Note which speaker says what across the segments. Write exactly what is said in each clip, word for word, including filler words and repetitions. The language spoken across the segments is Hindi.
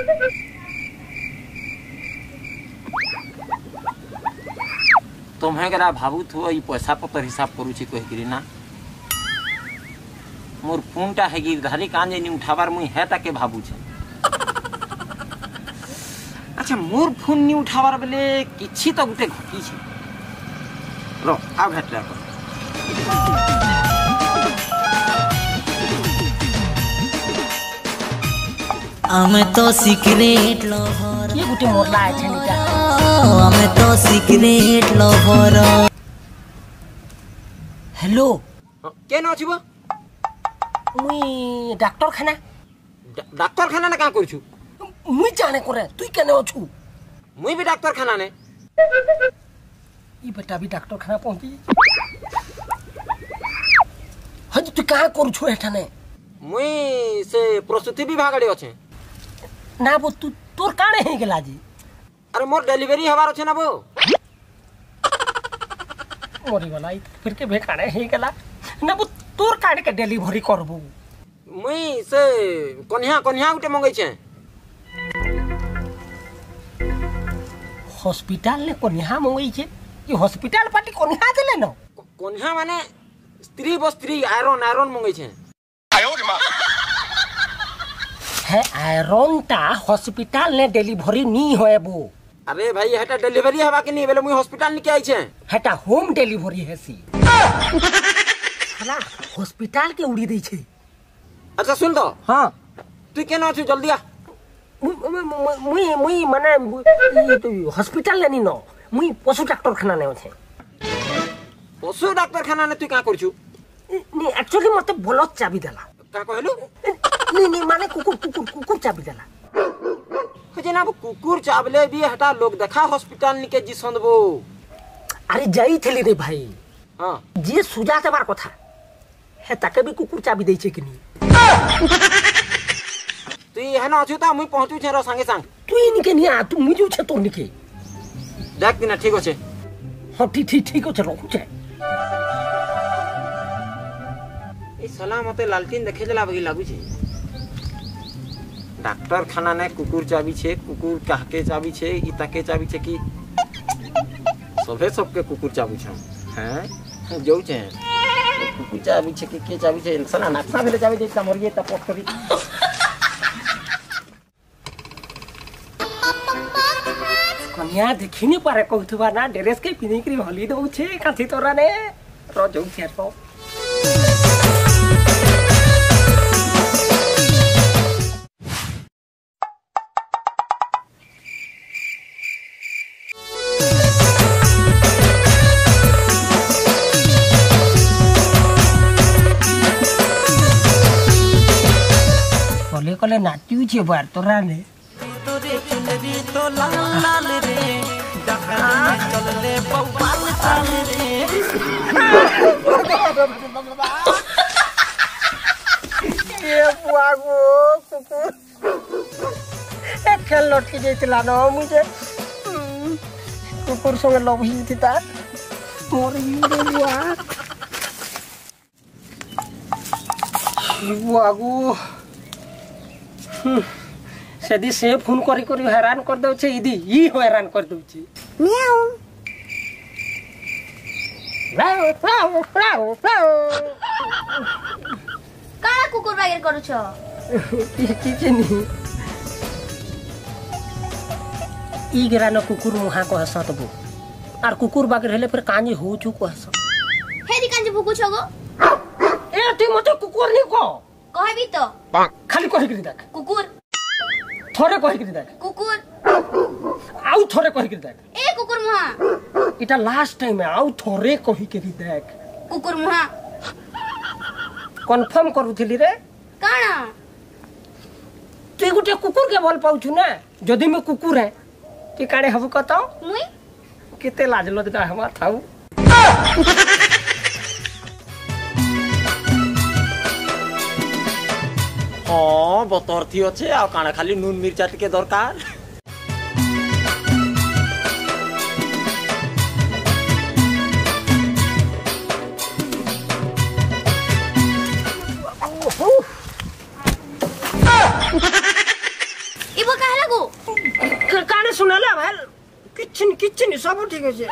Speaker 1: तुम्हें करा भावु थो ई पैसा पतर हिसाब करू छी कह करी ना मोर फोनटा है कि धारी कांजे नि उठाबार मुई है ताके भाबू छे। अच्छा मोर फोन नि उठाबार बेले किछि तो गुटे घटी छे रो आ भेटला को
Speaker 2: हमें तो सिक्रेट लवर
Speaker 3: ये गुटे मोरला है छनिका
Speaker 2: हमें तो सिक्रेट लवर।
Speaker 3: हेलो
Speaker 1: के न छिबो
Speaker 3: मुई डॉक्टर खाना
Speaker 1: डॉक्टर खाना ना का करू छु
Speaker 3: मुई जाने करे तुई केने अछु
Speaker 1: मुई भी डॉक्टर खाना ने
Speaker 3: ई बेटा भी डॉक्टर खाना पहुंची हज तू का करू छु एठाने
Speaker 1: मुई से प्रसूति विभाग रे अछि
Speaker 3: ना वो तू तोर काने हे गेला जी
Speaker 1: अरे मोर डिलीवरी हवार अछि ना वो
Speaker 3: मोरी वाला फिर के भेकाने हे गेला ना वो तोर काने के डिलीवरी करबो
Speaker 1: मुई से कन्या कन्या उठे मंगै छे
Speaker 3: हॉस्पिटल ने कन्या मंगै छे ई हॉस्पिटल पार्टी कन्या देले न
Speaker 1: कन्या माने स्त्री व स्त्री आयरन आयरन मंगै छे आयो रे मां
Speaker 3: है आयरन ता हॉस्पिटल ने डिलीवरी नी होएबो।
Speaker 1: अरे भाई हटा डिलीवरी हवा के नहीं बेले मुई हॉस्पिटल नि के आई छे
Speaker 3: हटा होम डिलीवरी है सी साला हॉस्पिटल के उड़ी दै छे।
Speaker 1: अच्छा सुन तो
Speaker 3: हां
Speaker 1: तू केना छु जल्दी आ
Speaker 3: मुई मुई माने ई तो हॉस्पिटल लेनी न मुई पशु डॉक्टर खाना ने छे
Speaker 1: पशु डॉक्टर खाना ने तू का कर छु
Speaker 3: नी एक्चुअली मते बोलत चाबी देला
Speaker 1: का कहलु
Speaker 3: नी नी माने कुकुर कुकुर कुकुर चाबी देला
Speaker 1: हो जे ना कुकुर चाबले भी हटा लोग देखा हॉस्पिटल नि के जी संदबो
Speaker 3: अरे जाई थली रे भाई
Speaker 1: हां
Speaker 3: जे सुजा देबार कथा है ताके भी कुकुर चाबी दै छे कि नी
Speaker 1: तू है ना अछु ता मुई पहुंचू छे रो संगे संग
Speaker 3: तू इनी के नी आ तू मुजू छे तो निके
Speaker 1: देख दिना ठीक होछे
Speaker 3: हां ठीक ठीक ठीक होछे रखू छे
Speaker 1: ए साला मते लालटीन देखे जला बगी लागू छे डॉक्टर खाना ने कुकुर चाबी छे कुकुर काके चाबी छे ई ताके चाबी छे की सबे सबके कुकुर चाबी छे हैं जो छे कुकुर चाबी छे के के चाबी छे साला नाक्सा भेले चाबी देता मरिए त पोट करी
Speaker 3: कन्या देखिनी पारे कहथुबा ना ड्रेस के पिनी करी हली दउ छे काथी तोरा ने रो जउ छे तो कले कले नाट्यू छे बार तोरा ने तोरे चुनरी तो लाल लाल रे डकरा में चल ले बवाल चाल रे ये बुआगो कुकुर एक खेल लौट के जेतला न मुझे कुकुर संगे लव ही थी तार मोर रे बुआ बुआगो सदी से फोन करी करी हैरान कर दउ छे इदी ई हैरान कर दउ छे म्याऊ राव राव राव राव
Speaker 4: काला कुकुर बागेर करू छ
Speaker 3: की की नी ई गेरा न कुकुर मुहा को हसतबो आर कुकुर बागेर हेले फिर कांजी हो छु को हस
Speaker 4: हे दी कांजी भुकु छगो
Speaker 3: ए ती मते कुकुर नी को
Speaker 4: कहबी तो
Speaker 3: खाली कहि करी देख
Speaker 4: कुकुर
Speaker 3: थोड़े कहि करी देख
Speaker 4: कुकुर
Speaker 3: आउ थोड़े कहि करी देख
Speaker 4: ए कुकुर मुहा
Speaker 3: इटा लास्ट टाइम है आउ थोड़े कहि करी देख
Speaker 4: कुकुर मुहा
Speaker 3: कंफर्म करूथिली रे
Speaker 4: काना
Speaker 3: ते गुटे कुकुर के बोल पाउछु ना जदी में कुकुर है ते काडे हबो कतो
Speaker 4: मुई
Speaker 3: केते लाज लदका हमा थाउ
Speaker 1: हां बतर थी अच्छे आ काना खाली नून मिर्चा टिके दरकार
Speaker 4: इबो कहला
Speaker 3: किचन किचन सब ठीक है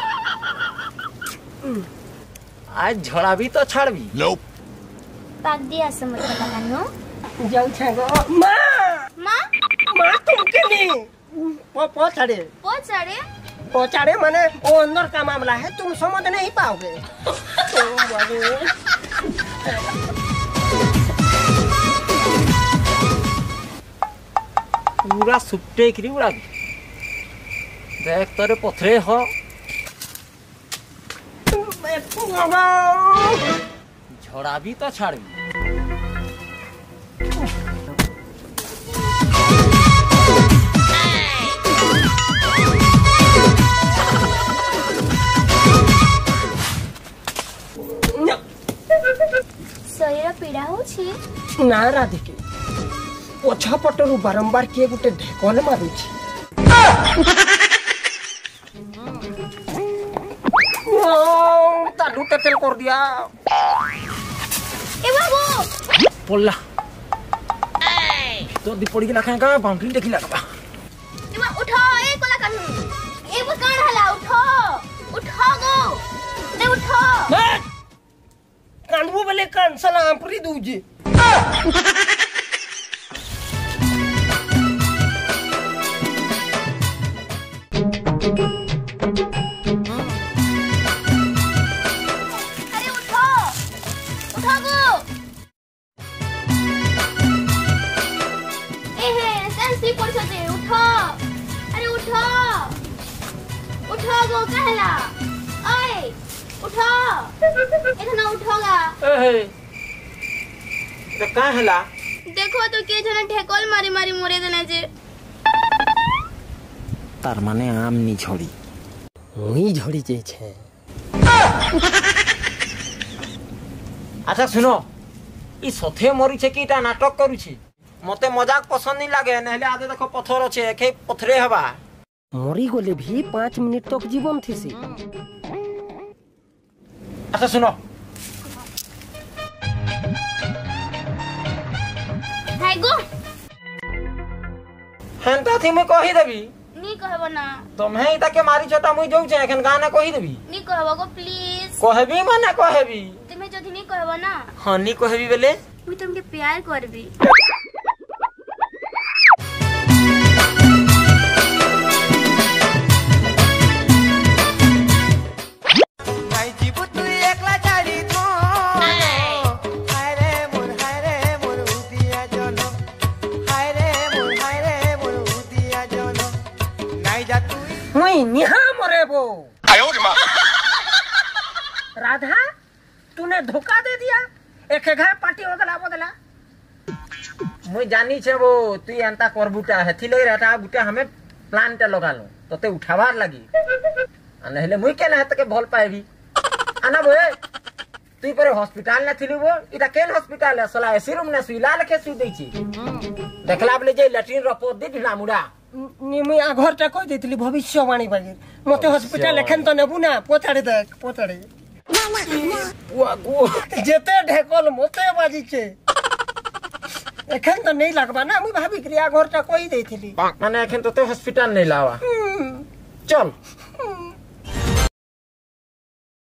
Speaker 1: आज झड़ा भी तो छाड़ भी
Speaker 4: पाक दिया समझ पता कानो
Speaker 3: जाऊ छागो माँ
Speaker 4: माँ
Speaker 3: माँ तुम के नहीं वो पहुंचाड़े
Speaker 4: पहुंचाड़े
Speaker 3: पहुंचाड़े माने वो अंदर का मामला है तुम समझ नहीं पाओगे
Speaker 1: पूरा सुट्टे करी उड़ा देख तोरे पथरे हो झड़ा भी तो छाड़ भी
Speaker 4: शरीर पीड़ा होछि
Speaker 3: ना राधिके पछ पटरू बारंबार किए गुटे ढेकल मारुछि तालू टेटेल कर दिया
Speaker 4: ए बाबू
Speaker 1: पड़ला तो दी पड़ी गेला का बाउंड्री देखिला का
Speaker 4: ए बा उठो ए कोला कानू ए वो कान हला उठो उठो गो ए उठो
Speaker 3: कानबू बेले कान सला आंपरी दूजी
Speaker 4: अरे उठो उठो गो ए हे सेंसी पड़छते उठो अरे उठो उठो गो कहला ओए उठो इतना उठोगा
Speaker 1: ए तो का हला
Speaker 4: देखो तो के जना ढेकल मारी मारी मोरे देना जे
Speaker 1: तार माने आम नी झड़ी
Speaker 3: हुई झड़ी जे छे
Speaker 1: अच्छा सुनो ई सथे मरी छे कीटा नाटक करू छी मते मजाक पसंद नहीं लागे नहले आगे देखो पत्थर छे एके पथरे हवा
Speaker 3: मरी गले भी पाँच मिनट तक जीवन थी
Speaker 1: अच्छा सुनो
Speaker 4: हाय गो
Speaker 1: हेंता थी मैं कही देबी
Speaker 4: नी कहबो ना
Speaker 1: तुम्हें इता के मारी छोटा मुई जाऊ छे एखन गाना कही देबी
Speaker 4: नी कहबो गो प्लीज
Speaker 1: कहबी माने कहबी
Speaker 4: तुम्हें जदी नी कहबो ना
Speaker 1: हां नी कहबी बेले
Speaker 4: मैं तुमके प्यार करबी
Speaker 3: हुई निहा मरे वो राधा तूने धोखा दे दिया एक घर पार्टी हो गला बदला
Speaker 1: मुई जानी छे वो तू एंता करबुटा है थी लई रहता बुटा हमें प्लान टा लगा लो तो ते उठावार लगी आ नहले मुई के ना तके भल पाएबी आना बे तू पर हॉस्पिटल ना थिलु वो इटा केन हॉस्पिटल है सला एसी रूम ना सुइला लखे सुई दै छी देखला बले जे लैट्रिन रपो दे ढिला मुडा
Speaker 3: मुई आ घरटा कहि देथिली भविष्यवाणी बागी मते हॉस्पिटल एखन तो नेबू ना पोछाड़े देख पोछाड़े
Speaker 1: वो गो
Speaker 3: जेते ढेकल मते बाजी छे एखन तो नहीं लगबा ना मुई भाभी क्रिया घरटा कहि देथिली
Speaker 1: माने एखन तो ते हॉस्पिटल नहीं लावा चल